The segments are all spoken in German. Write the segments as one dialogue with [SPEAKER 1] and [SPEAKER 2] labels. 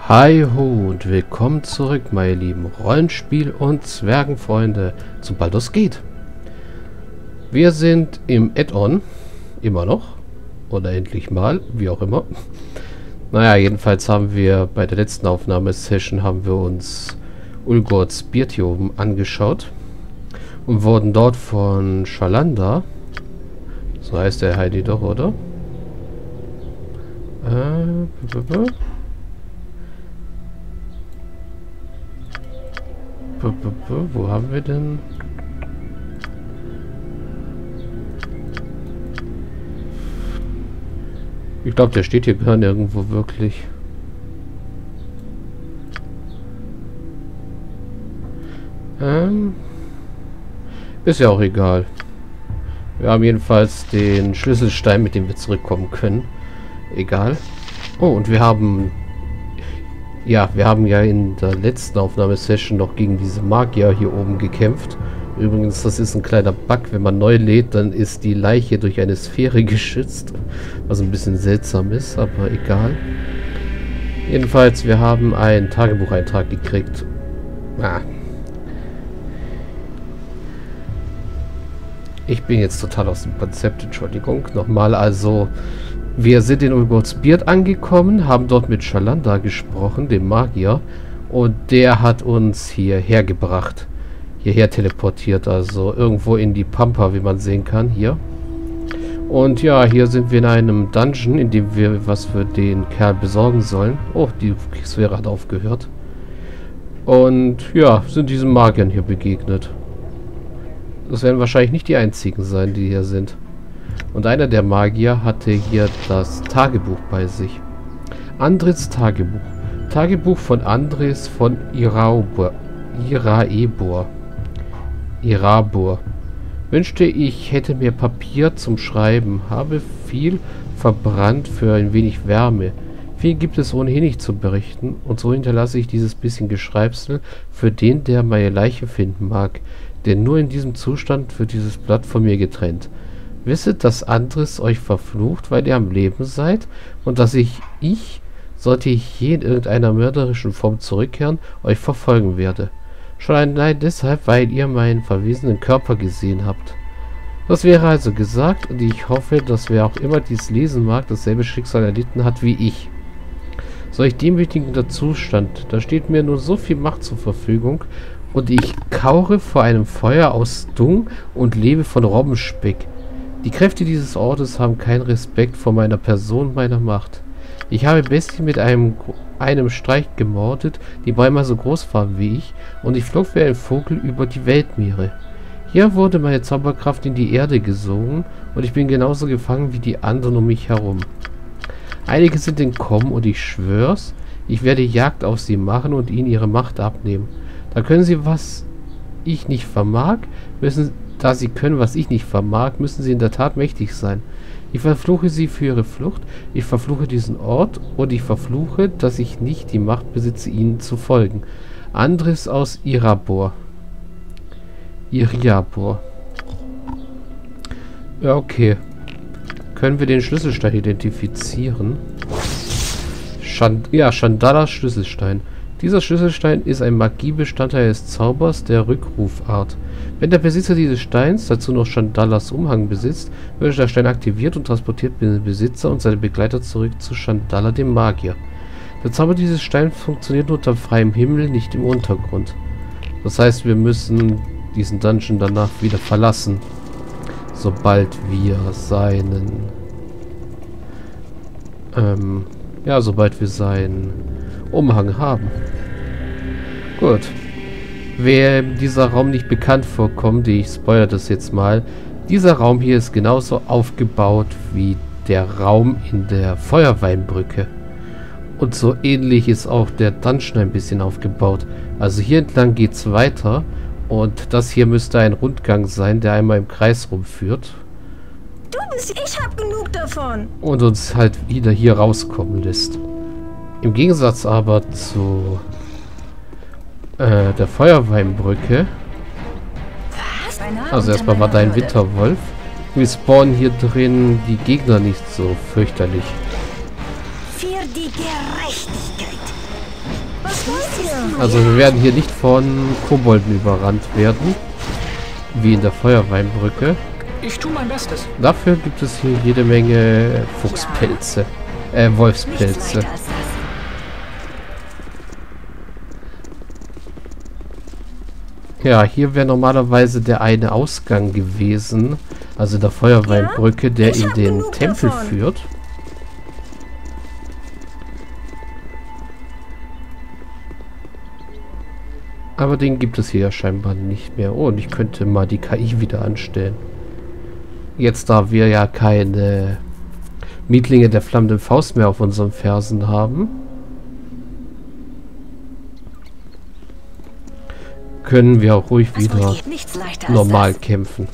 [SPEAKER 1] Hi ho und willkommen zurück, meine lieben Rollenspiel- und Zwergenfreunde, zu Baldur's Gate. Wir sind im Add-on, immer noch, oder endlich mal, wie auch immer. Naja, jedenfalls haben wir bei der letzten Aufnahmesession haben wir uns Ulgoths Beard hier oben angeschaut und wurden dort von Shalanda, so heißt der Heidi doch, oder? Wo haben wir denn? Ich glaube, der steht hier gar nirgendwo wirklich. Ist ja auch egal. Wir haben jedenfalls den Schlüsselstein, mit dem wir zurückkommen können. Egal. Oh, und wir haben... Ja, wir haben ja in der letzten Aufnahmesession noch gegen diese Magier hier oben gekämpft. Übrigens, das ist ein kleiner Bug. Wenn man neu lädt, dann ist die Leiche durch eine Sphäre geschützt. Was ein bisschen seltsam ist, aber egal. Jedenfalls, wir haben einen Tagebucheintrag gekriegt. Ich bin jetzt total aus dem Konzept, Entschuldigung. Nochmal, also... Wir sind in Ulgoths Beard angekommen, haben dort mit Shalanda gesprochen, dem Magier, und der hat uns hierher gebracht. Hierher teleportiert, also irgendwo in die Pampa, wie man sehen kann, hier. Und ja, hier sind wir in einem Dungeon, in dem wir was für den Kerl besorgen sollen. Oh, die Sphäre hat aufgehört. Und ja, sind diesen Magiern hier begegnet. Das werden wahrscheinlich nicht die einzigen sein, die hier sind. Und einer der Magier hatte hier das Tagebuch bei sich. Andres Tagebuch. Tagebuch von Andres von Irabor. Wünschte, ich hätte mehr Papier zum Schreiben. Habe viel verbrannt für ein wenig Wärme. Viel gibt es ohnehin nicht zu berichten. Und so hinterlasse ich dieses bisschen Geschreibsel für den, der meine Leiche finden mag. Denn nur in diesem Zustand wird dieses Blatt von mir getrennt. Wisset, dass Andres euch verflucht, weil ihr am Leben seid, und dass ich, sollte ich je in irgendeiner mörderischen Form zurückkehren, euch verfolgen werde. Schon allein deshalb, weil ihr meinen verwesenen Körper gesehen habt. Das wäre also gesagt, und ich hoffe, dass wer auch immer dies lesen mag, dasselbe Schicksal erlitten hat wie ich. Solch demütigender Zustand, da steht mir nur so viel Macht zur Verfügung, und ich kaure vor einem Feuer aus Dung und lebe von Robbenspeck. Die Kräfte dieses Ortes haben keinen Respekt vor meiner Person und meiner Macht. Ich habe Bestien mit einem Streich gemordet, die beinahe so groß waren wie ich, und ich flog wie ein Vogel über die Weltmeere. Hier wurde meine Zauberkraft in die Erde gesogen, und ich bin genauso gefangen wie die anderen um mich herum. Einige sind entkommen, und ich schwör's, ich werde Jagd auf sie machen und ihnen ihre Macht abnehmen. Da sie können, was ich nicht vermag, müssen sie in der Tat mächtig sein. Ich verfluche sie für ihre Flucht, ich verfluche diesen Ort, und ich verfluche, dass ich nicht die Macht besitze, ihnen zu folgen. Andres aus Irabor. Ja, okay. Können wir den Schlüsselstein identifizieren? Shandalas Schlüsselstein. Dieser Schlüsselstein ist ein Magiebestandteil des Zaubers der Rückrufart. Wenn der Besitzer dieses Steins dazu noch Shandalas Umhang besitzt, wird der Stein aktiviert und transportiert den Besitzer und seine Begleiter zurück zu Shandala, dem Magier. Der Zauber dieses Steins funktioniert nur unter freiem Himmel, nicht im Untergrund. Das heißt, wir müssen diesen Dungeon danach wieder verlassen, sobald wir seinen Umhang haben. Gut. Wer dieser Raum nicht bekannt vorkommt, ich spoilere das jetzt mal, dieser Raum hier ist genauso aufgebaut wie der Raum in der Feuerweinbrücke. Und so ähnlich ist auch der Dungeon ein bisschen aufgebaut. Also hier entlang geht es weiter, und das hier müsste ein Rundgang sein, der einmal im Kreis rumführt.
[SPEAKER 2] Ich hab genug davon.
[SPEAKER 1] Und uns halt wieder hier rauskommen lässt. Im Gegensatz aber zu der Feuerweinbrücke.
[SPEAKER 2] Was?
[SPEAKER 1] Also erstmal war da ein Winterwolf. Wir spawnen hier drin die Gegner nicht so fürchterlich.
[SPEAKER 2] Für die Gerechtigkeit. Was wollt ihr?
[SPEAKER 1] Also wir werden hier nicht von Kobolden überrannt werden. Wie in der Feuerweinbrücke.
[SPEAKER 3] Ich tue mein Bestes.
[SPEAKER 1] Dafür gibt es hier jede Menge Fuchspelze.
[SPEAKER 2] Nichts
[SPEAKER 1] Wolfspelze.
[SPEAKER 2] leichter als das.
[SPEAKER 1] Ja, hier wäre normalerweise der eine Ausgang gewesen. Also der Feuerweinbrücke, der
[SPEAKER 2] Ich
[SPEAKER 1] in
[SPEAKER 2] hab
[SPEAKER 1] den
[SPEAKER 2] genug
[SPEAKER 1] Tempel
[SPEAKER 2] davon.
[SPEAKER 1] führt. Aber den gibt es hier ja scheinbar nicht mehr. Oh, und ich könnte mal die KI wieder anstellen. Jetzt, da wir ja keine Mietlinge der flammenden Faust mehr auf unseren Fersen haben, können wir auch ruhig
[SPEAKER 2] Was
[SPEAKER 1] wieder
[SPEAKER 2] wollt ihr? Nichts leichter als
[SPEAKER 1] normal
[SPEAKER 2] das.
[SPEAKER 1] kämpfen.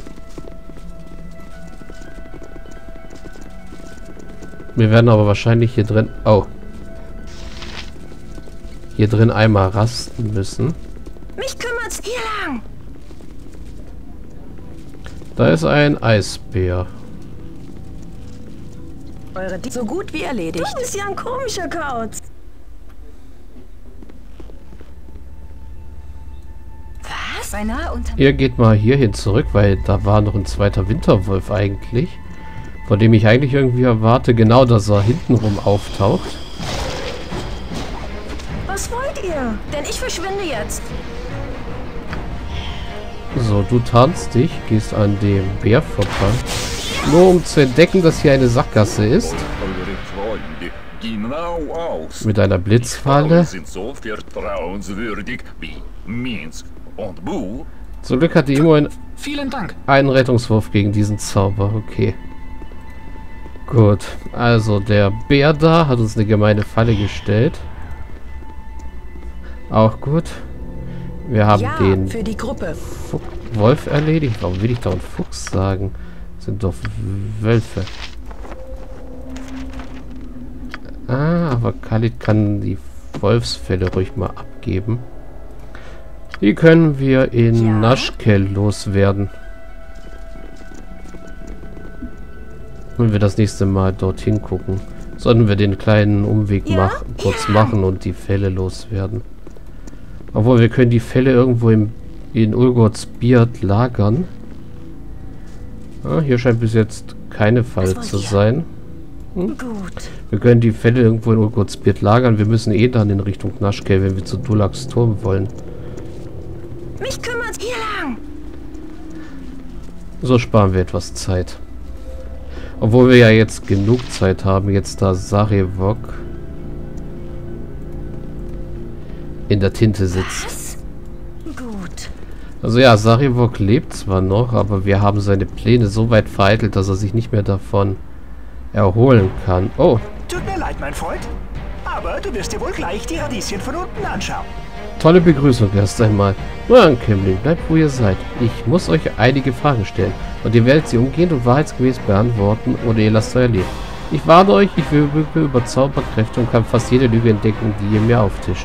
[SPEAKER 1] Wir werden aber wahrscheinlich hier drin... Oh. Hier drin einmal rasten müssen.
[SPEAKER 2] Mich kümmert's hier lang.
[SPEAKER 1] Da ist ein Eisbär.
[SPEAKER 4] So gut wie erledigt.
[SPEAKER 2] Du bist ja ein komischer Kauz.
[SPEAKER 4] Was? Beinahe unter...
[SPEAKER 1] Ihr geht mal hierhin zurück, weil da war noch ein zweiter Winterwolf eigentlich. Von dem ich eigentlich irgendwie erwarte, genau, dass er hintenrum auftaucht.
[SPEAKER 2] Was wollt ihr? Denn ich verschwinde jetzt.
[SPEAKER 1] So, du tarnst dich, gehst an dem Bär vorbei. Nur um zu entdecken, dass hier eine Sackgasse ist.
[SPEAKER 5] Eure Freunde, genau aus.
[SPEAKER 1] Mit einer Blitzfalle.
[SPEAKER 5] Sind so vertrauenswürdig wie Minsk und Bu.
[SPEAKER 1] Zum Glück hat die immerhin
[SPEAKER 3] Vielen Dank.
[SPEAKER 1] einen Rettungswurf gegen diesen Zauber. Okay. Gut. Also, der Bär da hat uns eine gemeine Falle gestellt. Auch gut. Wir haben
[SPEAKER 4] Ja,
[SPEAKER 1] den
[SPEAKER 4] für die Gruppe.
[SPEAKER 1] Wolf erledigt. Warum will ich dauernd Fuchs sagen? Das sind doch Wölfe. Ah, aber Khalid kann die Wolfsfälle ruhig mal abgeben. Die können wir in
[SPEAKER 4] Ja.
[SPEAKER 1] Naschkel loswerden. Wenn wir das nächste Mal dorthin gucken, sollten wir den kleinen Umweg kurz machen und die Fälle loswerden. Obwohl, wir können die Fälle irgendwo in Ulgots Beard lagern. Ah, hier scheint bis jetzt keine Falle
[SPEAKER 4] wollt
[SPEAKER 1] zu
[SPEAKER 4] ihr?
[SPEAKER 1] sein.
[SPEAKER 2] Gut.
[SPEAKER 1] Wir können die Fälle irgendwo in Ulgots Beard lagern. Wir müssen eh dann in Richtung Naschkel, wenn wir zu Dulaks Turm wollen.
[SPEAKER 2] Mich kümmert's hier lang.
[SPEAKER 1] So sparen wir etwas Zeit. Obwohl wir ja jetzt genug Zeit haben, jetzt da Sarevok in der Tinte sitzt.
[SPEAKER 2] Was? Gut.
[SPEAKER 1] Also ja, Sarevok lebt zwar noch, aber wir haben seine Pläne so weit vereitelt, dass er sich nicht mehr davon erholen kann. Oh,
[SPEAKER 6] Tut mir leid, mein Freund. Aber du wirst dir wohl gleich die Radieschen von unten anschauen.
[SPEAKER 1] tolle Begrüßung erst einmal. Nur Ankömmling, bleibt wo ihr seid. Ich muss euch einige Fragen stellen und ihr werdet sie umgehend und wahrheitsgemäß beantworten oder ihr lasst euer Leben. Ich warne euch, ich verfüge über Zauberkräfte und kann fast jede Lüge entdecken, die ihr mir auftischt.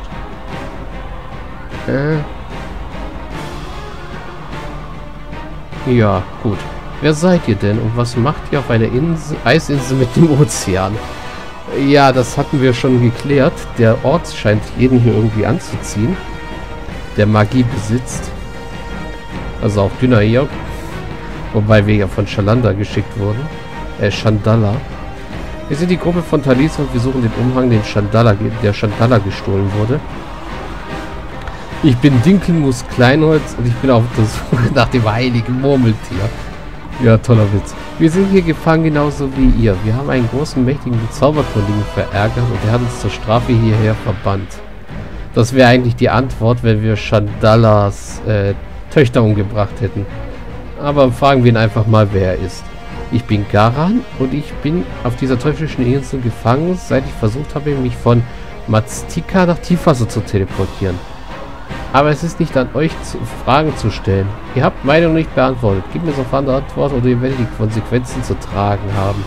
[SPEAKER 1] Ja, gut. Wer seid ihr denn und was macht ihr auf einer Eisinsel mit dem Ozean? Ja, das hatten wir schon geklärt. Der Ort scheint jeden hier irgendwie anzuziehen, der Magie besitzt. Also auch Dynair. Wobei wir ja von Shalanda geschickt wurden. Chandala. Wir sind die Gruppe von Talisa und wir suchen den Umhang, der Chandala gestohlen wurde. Ich bin Dinkelmus Kleinholz und ich bin auf der Suche nach dem heiligen Murmeltier. Ja, toller Witz. Wir sind hier gefangen, genauso wie ihr. Wir haben einen großen, mächtigen Zauberkundigen verärgert und er hat uns zur Strafe hierher verbannt. Das wäre eigentlich die Antwort, wenn wir Chandalas Töchter umgebracht hätten. Aber fragen wir ihn einfach mal, wer er ist. Ich bin Garan und ich bin auf dieser teuflischen Insel gefangen, seit ich versucht habe, mich von Maztika nach Tiefwasser zu teleportieren. Aber es ist nicht an euch, Fragen zu stellen. Ihr habt meine noch nicht beantwortet. Gebt mir sofort eine Antwort oder ihr werdet die Konsequenzen zu tragen haben.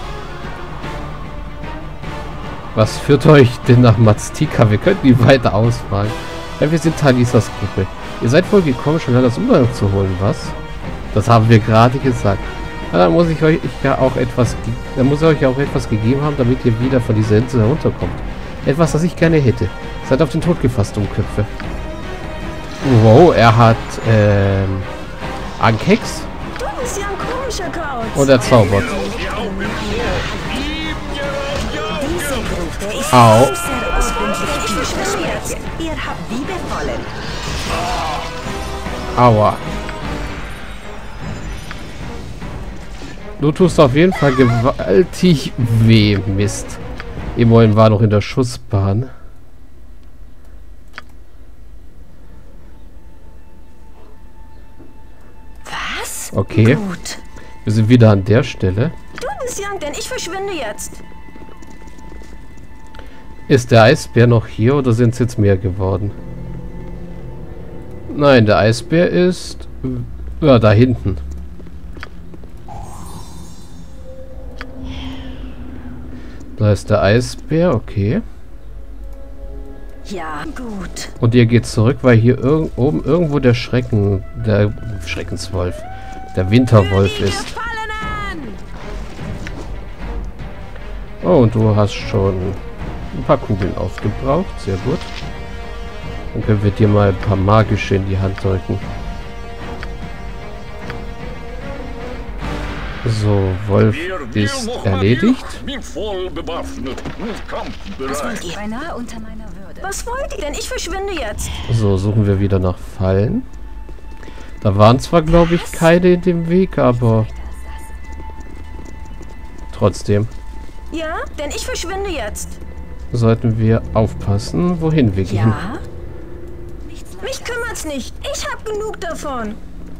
[SPEAKER 1] Was führt euch denn nach Maztika? Wir könnten ihn weiter ausfragen. Ja, wir sind Talisas Gruppe. Ihr seid wohl gekommen, schnell das Umhang zu holen, was? Das haben wir gerade gesagt. Na, dann muss ich euch ja auch etwas gegeben haben, damit ihr wieder von dieser Insel herunterkommt. Etwas, das ich gerne hätte. Seid auf den Tod gefasst, Dummköpfe. Wow, er hat, Ankex.
[SPEAKER 2] Du bist ja ein komischer Kauz.
[SPEAKER 1] Und er zaubert.
[SPEAKER 4] Dieser Ruf, der ist
[SPEAKER 1] Au.
[SPEAKER 4] sehr ausbildlich. Ich verschwinde jetzt. Ihr habt wie befallen.
[SPEAKER 1] Aua. Du tust auf jeden Fall gewaltig weh, Mist. Immerhin war noch in der Schussbahn.
[SPEAKER 2] Was?
[SPEAKER 1] Okay.
[SPEAKER 2] Gut.
[SPEAKER 1] Wir sind wieder an der Stelle.
[SPEAKER 2] Du bist ja, denn ich verschwinde jetzt.
[SPEAKER 1] Ist der Eisbär noch hier oder sind es jetzt mehr geworden? Nein, der Eisbär ist... ja, da hinten. Da ist der Eisbär, okay.
[SPEAKER 2] Ja, gut.
[SPEAKER 1] Und ihr geht zurück, weil hier oben irgendwo der Schreckenswolf, der Winterwolf ist. Oh, und du hast schon ein paar Kugeln aufgebraucht, sehr gut. Dann können wir dir mal ein paar magische in die Hand drücken. So, Wolf ist erledigt.
[SPEAKER 5] Bin voll bewaffnet und kampfbereit.
[SPEAKER 4] Beinahe unter meiner Würde.
[SPEAKER 2] Was wollt ihr denn? Ich verschwinde jetzt.
[SPEAKER 1] So, suchen wir wieder nach Fallen. Da waren zwar, glaube ich, keine in dem Weg, aber trotzdem
[SPEAKER 2] Ja, denn ich verschwinde jetzt.
[SPEAKER 1] sollten wir aufpassen, wohin wir gehen.
[SPEAKER 2] Ja? Mich kümmert's nicht. Ich hab genug davon.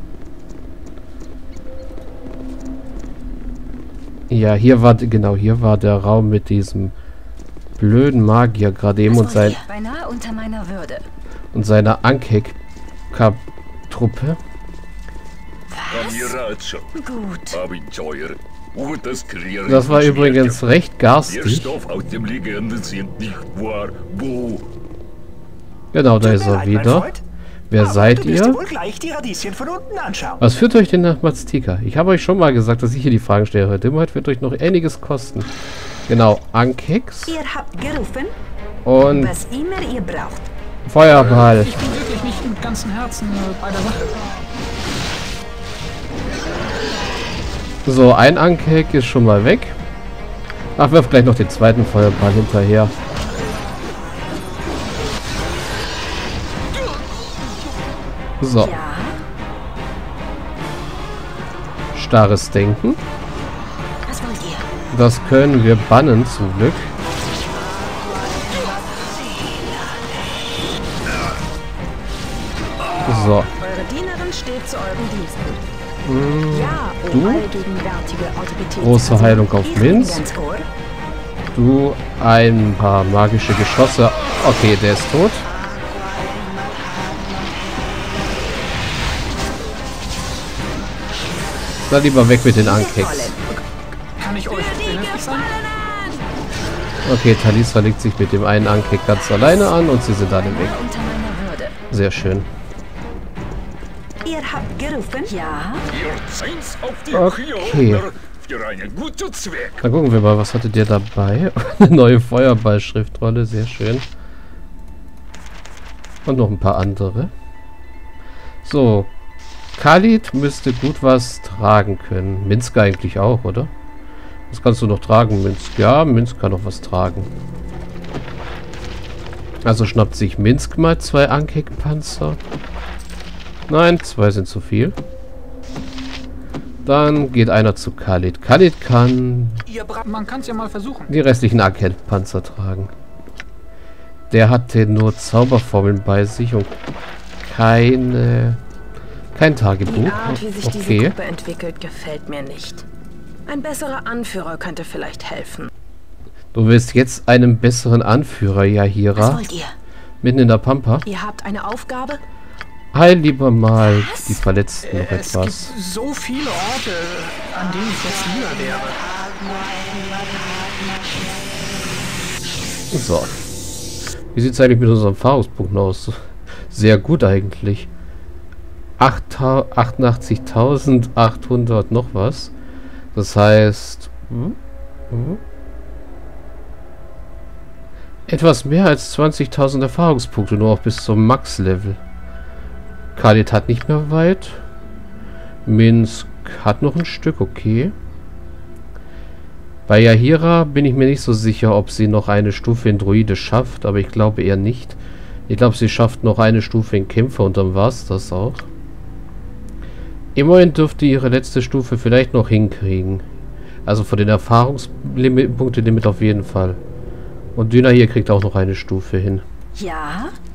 [SPEAKER 1] Ja, hier war der Raum mit diesem blöden Magier gerade eben und
[SPEAKER 4] Beinahe unter meiner Würde.
[SPEAKER 1] seiner Ankek-Truppe.
[SPEAKER 2] Gut.
[SPEAKER 5] Abenteuer. Und das Kreieren
[SPEAKER 1] Das war
[SPEAKER 5] von
[SPEAKER 1] übrigens
[SPEAKER 5] Schwertern.
[SPEAKER 1] recht
[SPEAKER 5] Der
[SPEAKER 1] garstig.
[SPEAKER 5] Stoff aus dem Legenden sind nicht wahr. Wo?
[SPEAKER 1] Genau, da
[SPEAKER 6] Tut
[SPEAKER 1] ist
[SPEAKER 6] mir
[SPEAKER 1] er
[SPEAKER 6] leid, mein
[SPEAKER 1] wieder.
[SPEAKER 6] Freund.
[SPEAKER 1] Wer
[SPEAKER 6] Aber
[SPEAKER 1] seid
[SPEAKER 6] du wirst dir
[SPEAKER 1] ihr?
[SPEAKER 6] wohl gleich die Radieschen von unten anschauen.
[SPEAKER 1] Was führt euch denn nach Maztika? Ich habe euch schon mal gesagt, dass ich hier die Fragen stelle heute. Immerhin wird euch noch einiges kosten. Genau, Ankex
[SPEAKER 4] Ihr habt gerufen,
[SPEAKER 1] und
[SPEAKER 4] was immer ihr braucht.
[SPEAKER 1] Feuerball.
[SPEAKER 3] Ich bin wirklich nicht im ganzen Herzen bei der Sache.
[SPEAKER 1] So, ein Ankek ist schon mal weg. Ach, wirf gleich noch den zweiten Feuerball hinterher. So,
[SPEAKER 2] Ja?
[SPEAKER 1] starres Denken.
[SPEAKER 2] Was wollt ihr?
[SPEAKER 1] Das können wir bannen zum Glück. So,
[SPEAKER 4] Eure Dienerin steht zu euren Diensten. Ja,
[SPEAKER 1] du?
[SPEAKER 4] allgegenwärtige Autorität.
[SPEAKER 1] Große Heilung auf
[SPEAKER 4] Ich bin
[SPEAKER 1] Minsk.
[SPEAKER 4] ganz ohr.
[SPEAKER 1] Du ein paar magische Geschosse. Okay, der ist tot. Dann lieber weg mit den Ankeks.
[SPEAKER 3] Kann ich euch behilflich sein?
[SPEAKER 1] Okay, Talisa legt sich mit dem einen Ankek ganz alleine an und sie sind alle weg.
[SPEAKER 4] Unter meiner Würde.
[SPEAKER 1] Sehr schön.
[SPEAKER 4] Ihr habt gerufen,
[SPEAKER 2] Ja?
[SPEAKER 5] Ihr seid auf die
[SPEAKER 1] Okay.
[SPEAKER 5] Krone für einen guten Zweck.
[SPEAKER 1] Dann gucken wir mal, was hatte der dabei? Eine neue Feuerball-Schriftrolle, sehr schön. Und noch ein paar andere. So, Khalid müsste gut was tragen können. Minsk eigentlich auch, oder? Was kannst du noch tragen, Minsk? Ja, Minsk kann noch was tragen. Also schnappt sich Minsk mal 2 Ankek-Panzer. Nein, 2 sind zu viel. Dann geht einer zu Khalid. Khalid kann
[SPEAKER 3] Man kann es ja mal versuchen.
[SPEAKER 1] die restlichen Ankek-Panzer tragen. Der hatte nur Zauberformeln bei sich und kein Tagebuch.
[SPEAKER 2] Die Art, wie sich diese
[SPEAKER 1] Okay.
[SPEAKER 2] Gruppe entwickelt, gefällt mir nicht. Ein besserer Anführer könnte vielleicht helfen.
[SPEAKER 1] Du willst jetzt einen besseren Anführer,
[SPEAKER 2] Was
[SPEAKER 1] Yahira.
[SPEAKER 2] wollt ihr?
[SPEAKER 1] Mitten in der Pampa.
[SPEAKER 2] Ihr habt eine Aufgabe?
[SPEAKER 1] Heil lieber mal
[SPEAKER 2] Was?
[SPEAKER 1] die Verletzten noch
[SPEAKER 3] Es
[SPEAKER 1] etwas.
[SPEAKER 3] gibt so viele Orte, an denen ich jetzt lieber wäre.
[SPEAKER 1] So. Wie sieht es eigentlich mit unseren Erfahrungspunkten aus? Sehr gut eigentlich. 88.800 noch was. Das heißt... Etwas mehr als 20.000 Erfahrungspunkte, nur auch bis zum Max-Level. Khalid hat nicht mehr weit. Minsk hat noch ein Stück, okay. Bei Yahira bin ich mir nicht so sicher, ob sie noch eine Stufe in Druide schafft, aber ich glaube eher nicht. Ich glaube, sie schafft noch eine Stufe in Kämpfer und dann war es das auch. Immerhin dürfte ihre letzte Stufe vielleicht noch hinkriegen. Also von den Erfahrungspunkte-Limit auf jeden Fall. Und Düna hier kriegt auch noch eine Stufe hin.
[SPEAKER 4] Ja,